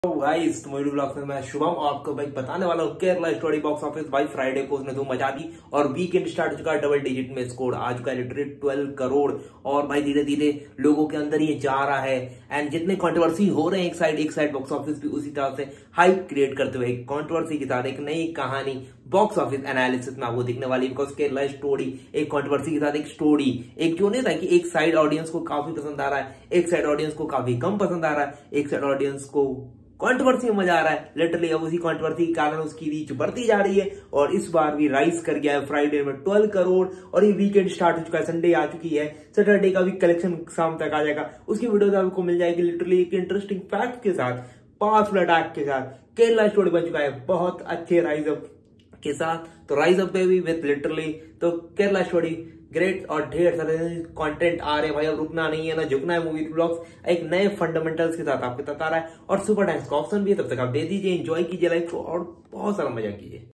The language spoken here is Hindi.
तो गाइस मोइडू ब्लॉग्स में मैं शुभम आपको भाई बताने वाला हूँ केरला स्टोरी बॉक्स ऑफिस भाई फ्राइडे को उसने धूम मचा दी और वीकेंड स्टार्ट हो चुका है। डबल डिजिट में स्कोर आ चुका है लिटरली 12 करोड़ और भाई धीरे धीरे लोगों के अंदर ये जा रहा है। एंड जितने कंट्रोवर्सी हो रहे हैं एक साइड बॉक्स ऑफिस भी उसी तरह से हाइप क्रिएट करते हुए एक कंट्रोवर्सी के साथ एक नई कहानी बॉक्स ऑफिस एनालिसिस में आपको दिखने वाली। बिकॉज केरला स्टोरी एक कंट्रोवर्सी के साथ एक स्टोरी एक जो नहीं था कि एक साइड ऑडियंस को काफी पसंद आ रहा है, एक साइड ऑडियंस को काफी कम पसंद आ रहा है, एक साइड ऑडियंस को कंट्रोवर्सी में मजा आ रहा है। लिटरली अब उसी कंट्रोवर्सी के कारण उसकी रीच बढ़ती जा रही है और इस बार भी राइज कर गया है फ्राइडे में 12 करोड़ और ये वीकेंड स्टार्ट हो चुका है। संडे आ चुकी है, सैटरडे का भी कलेक्शन शाम तक आ जाएगा, उसकी वीडियोस आपको मिल जाएगी। लिटरली एक इंटरेस्टिंग फैक्ट के साथ, पावरफुल अटैक के साथ केरला स्टोरी बन चुका है बहुत अच्छे राइज अप के साथ। तो राइज अप पे भी विद लिटरली तो केरला स्टोरी ग्रेट और ढेर सारे कंटेंट आ रहे हैं भाई। अब रुकना नहीं है ना झुकना है। मूवी ब्लॉग्स एक नए फंडामेंटल्स के साथ आपके तक आ रहा है और सुपर टैक्स का ऑप्शन भी है। तब तक आप दे दीजिए, एंजॉय कीजिए लाइफ को और बहुत सारा मजा कीजिए।